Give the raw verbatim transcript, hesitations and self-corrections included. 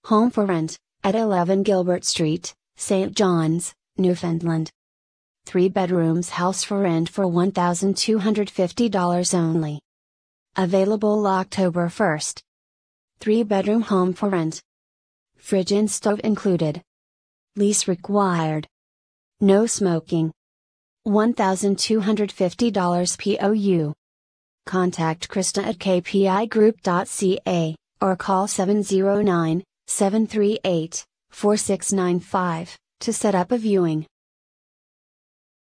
Home for rent, at eleven Gilbert Street, Saint John's, Newfoundland. Three bedrooms house for rent for one thousand two hundred fifty dollars only. Available October first. Three bedroom home for rent. Fridge and stove included. Lease required. No smoking. one thousand two hundred fifty dollars P O U. Contact Krista at k p i group dot c a, or call seven zero nine, seven three eight, four six nine five, to set up a viewing.